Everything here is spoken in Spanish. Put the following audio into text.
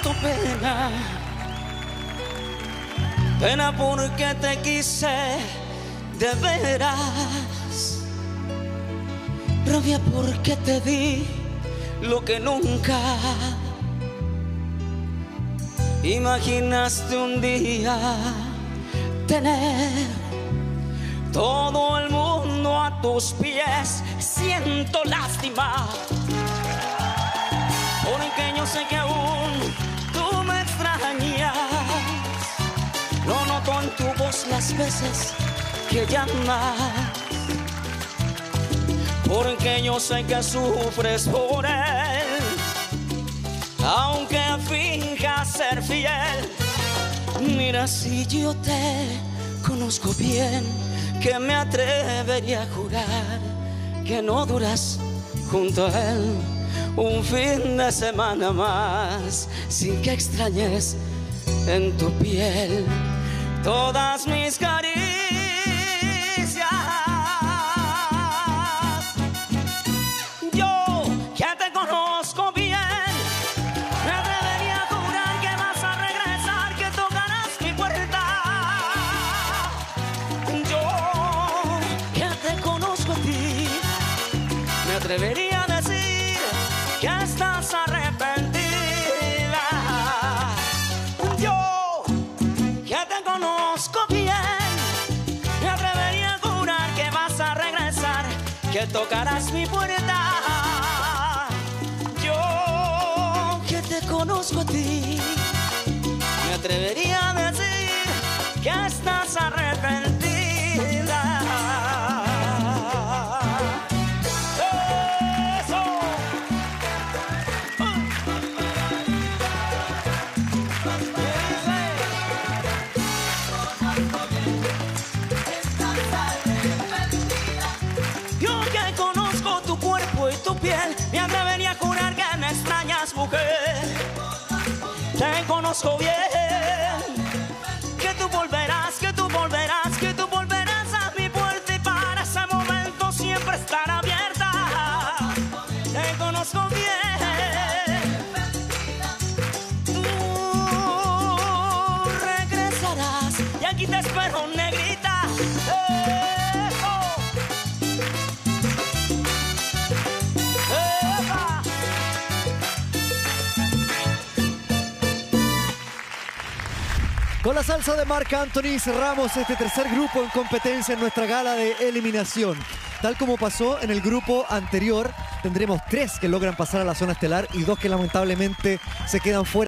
siento pena, pena porque te quise de veras, rabia porque te di lo que nunca imaginaste un día tener. Todo el mundo a tus pies, siento lástima, porque yo sé que aún tú me extrañas. Lo noto en tu voz las veces que llamas, porque yo sé que sufres por él, aunque finjas ser fiel. Mira, si yo te conozco bien, que me atrevería a jurar que no duras junto a él un fin de semana más, sin que extrañes en tu piel todas mis caricias. Yo que te conozco bien, me atrevería a jurar que vas a regresar, que tocarás mi puerta. Yo que te conozco a ti, me atrevería a decir que estás arrepentida. Yo que te conozco bien, me atrevería a jurar que vas a regresar, que tocarás mi puerta. Yo que te conozco a ti, me atrevería a decir que estás arrepentida. Yo que conozco tu cuerpo y tu piel, me atrevería a jurar que me extrañas, mujer. Te conozco bien, que tú volverás, que tú volverás, que tú volverás a mi puerta, y para ese momento siempre estar abierta. Te conozco bien, tú regresarás y aquí te espero, negrita. Con la salsa de Marc Anthony cerramos este tercer grupo en competencia en nuestra gala de eliminación. Tal como pasó en el grupo anterior, tendremos 3 que logran pasar a la zona estelar y 2 que lamentablemente se quedan fuera.